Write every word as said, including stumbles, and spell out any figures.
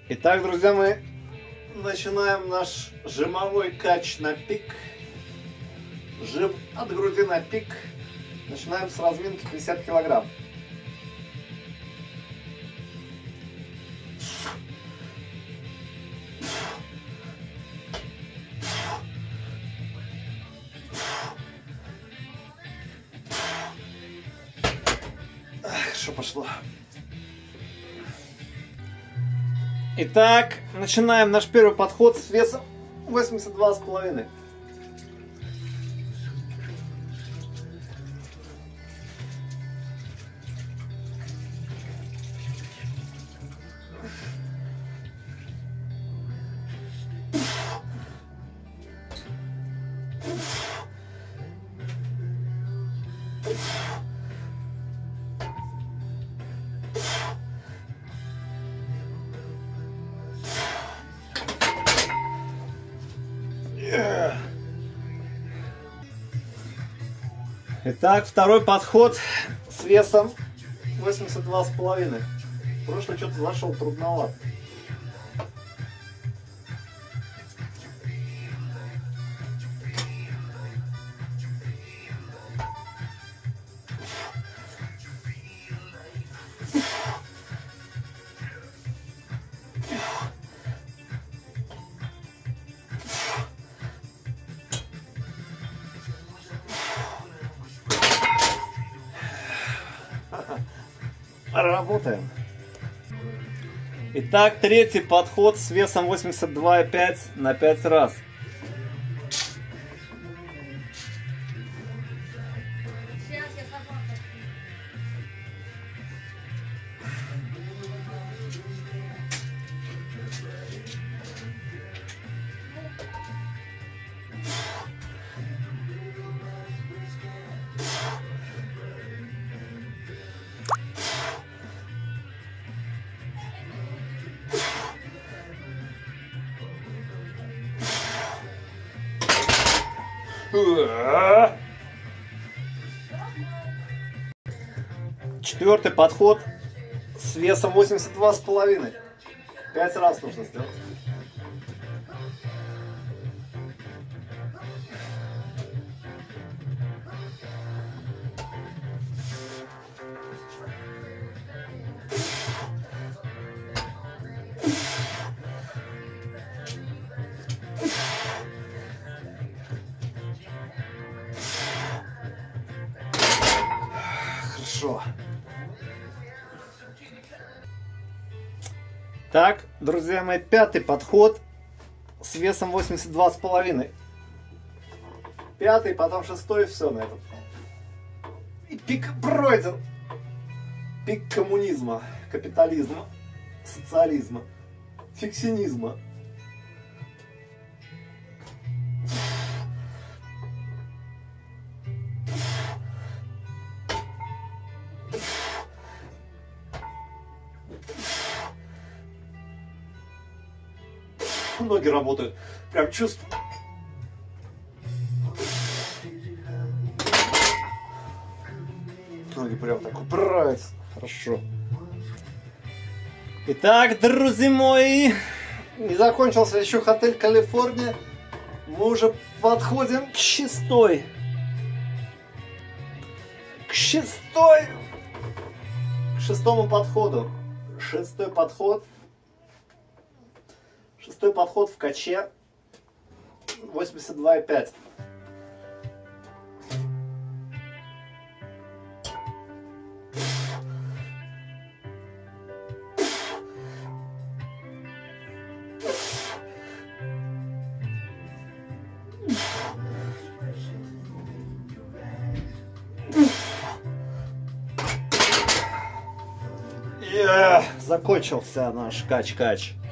Итак, друзья, мы начинаем наш жимовой кач на пик. Жим от груди на пик. Начинаем с разминки пятьдесят килограмм. Хорошо пошло. Итак, начинаем наш первый подход с весом восемьдесят два с половиной. Итак, второй подход с весом восемьдесят два с половиной. Прошлый что-то зашел трудновато. Работаем. Итак, третий подход с весом восемьдесят два и пять на пять раз. Четвертый подход с весом восемьдесят два с половиной. Пять раз нужно сделать. Хорошо. Так, друзья мои, пятый подход с весом восемьдесят два с половиной. Пятый, потом шестой, и все на этом. И пик пройден. Пик коммунизма, капитализма, социализма, фиксинизма. Ноги работают. Прям чувствую. Ноги прям так упираются. Хорошо. Итак, друзья мои, не закончился еще отель Калифорния. Мы уже подходим к шестой. К шестой. К шестому подходу. Шестой подход. Шестой подход в каче восемьдесят два и пять. Yeah, закончился наш кач-кач.